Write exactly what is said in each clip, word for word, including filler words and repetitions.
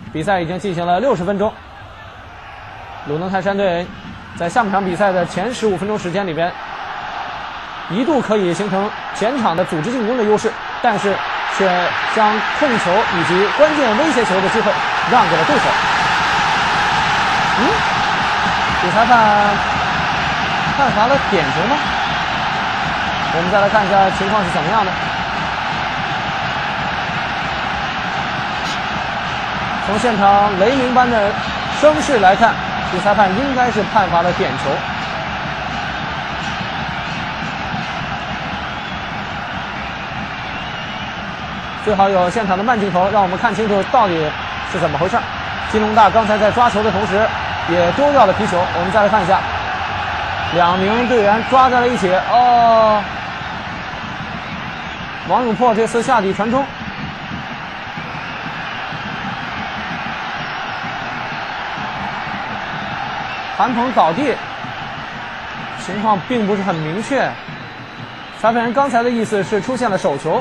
比赛已经进行了六十分钟，鲁能泰山队在下半场比赛的前十五分钟时间里边，一度可以形成前场的组织进攻的优势，但是却将控球以及关键威胁球的机会让给了对手。嗯，主裁判判罚了点球吗？我们再来看一下情况是怎么样的。从现场雷鸣般的声势来看，主裁判应该是判罚了点球。最好有现场的慢镜头，让我们看清楚到底是怎么回事。金龙大刚才在抓球的同时也丢掉了皮球，我们再来看一下，两名队员抓在了一起。哦，王永珀这次下底传中，韩鹏倒地，情况并不是很明确。裁判员刚才的意思是出现了手球，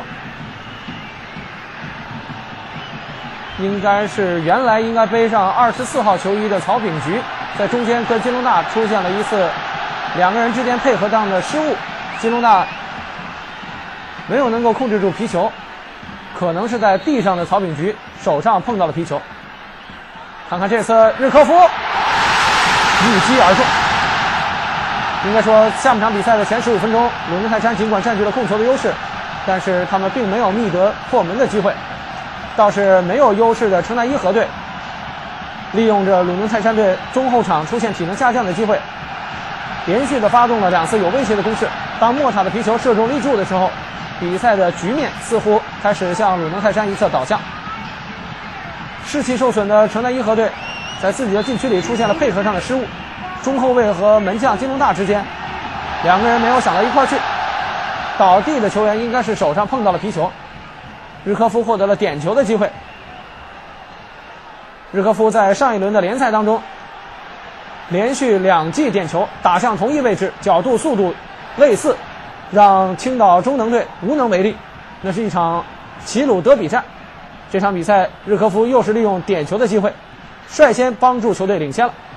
应该是原来应该背上二十四号球衣的曹炳菊，在中间跟金龙大出现了一次两个人之间配合上的失误，金龙大没有能够控制住皮球，可能是在地上的曹炳菊手上碰到了皮球。看看这次日科夫一击而中。应该说下半场比赛的前十五分钟，鲁能泰山尽管占据了控球的优势，但是他们并没有觅得破门的机会，倒是没有优势的城南一河队利用着鲁能泰山队中后场出现体能下降的机会，连续的发动了两次有威胁的攻势。当莫塔的皮球射中立柱的时候，比赛的局面似乎开始向鲁能泰山一侧导向。士气受损的城南一河队在自己的禁区里出现了配合上的失误，中后卫和门将金龙大之间两个人没有想到一块儿去，倒地的球员应该是手上碰到了皮球。日科夫获得了点球的机会。日科夫在上一轮的联赛当中连续两记点球打向同一位置，角度速度类似，让青岛中能队无能为力。那是一场齐鲁德比战，这场比赛日科夫又是利用点球的机会率先帮助球队领先了。